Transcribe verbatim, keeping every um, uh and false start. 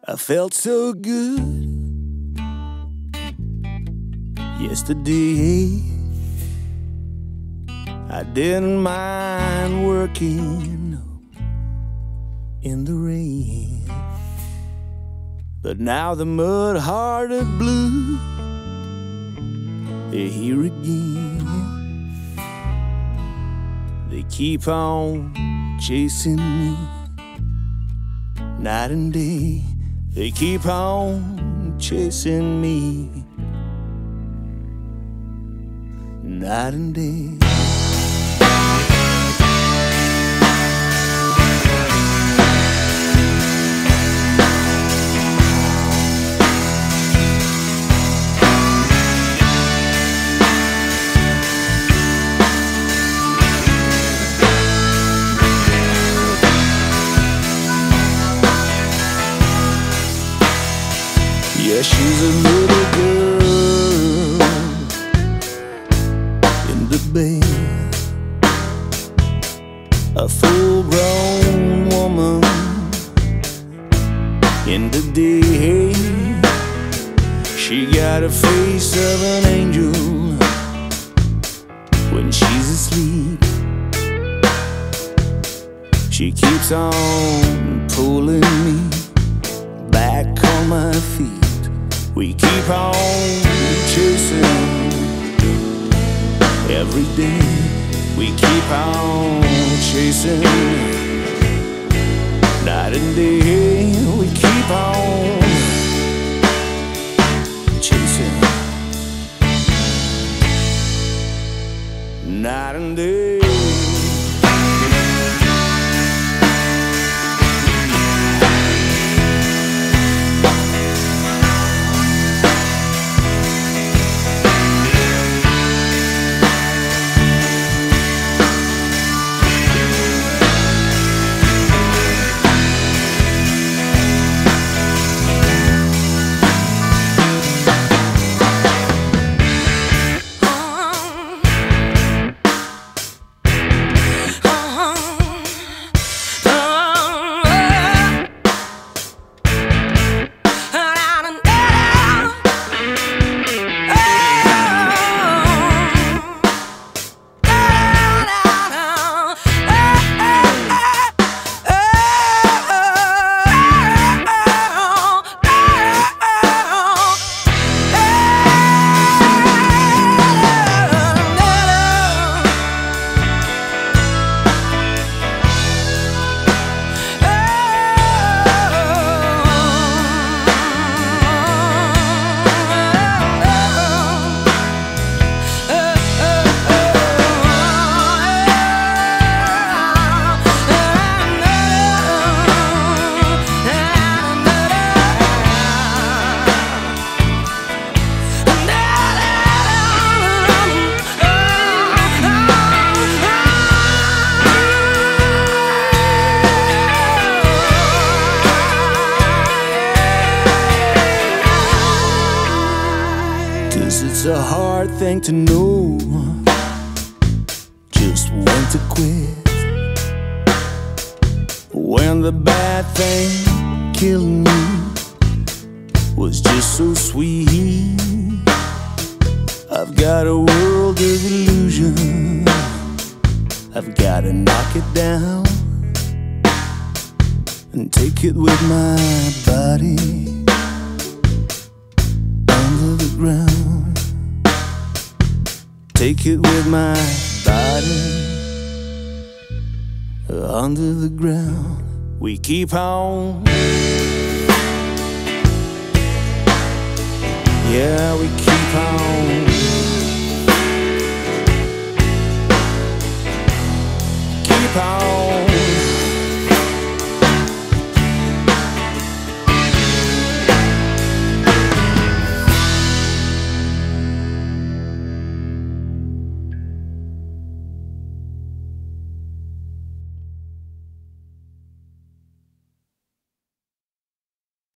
I felt so good yesterday. I didn't mind working in the rain, but now the mud-hearted blues, they're here again. They keep on chasing me night and day. They keep on chasing me night and day. Yeah, she's a little girl in the bay, a full-grown woman in the day. She got a face of an angel when she's asleep. She keeps on pulling me back on my feet. We keep on chasing every day. We keep on chasing night and day. We keep on chasing night and day. It's a hard thing to know just when to quit, when the bad thing killing me was just so sweet. I've got a world of illusion, I've got to knock it down and take it with my body under the ground. Take it with my body under the ground. We keep on, yeah, we keep on, keep on.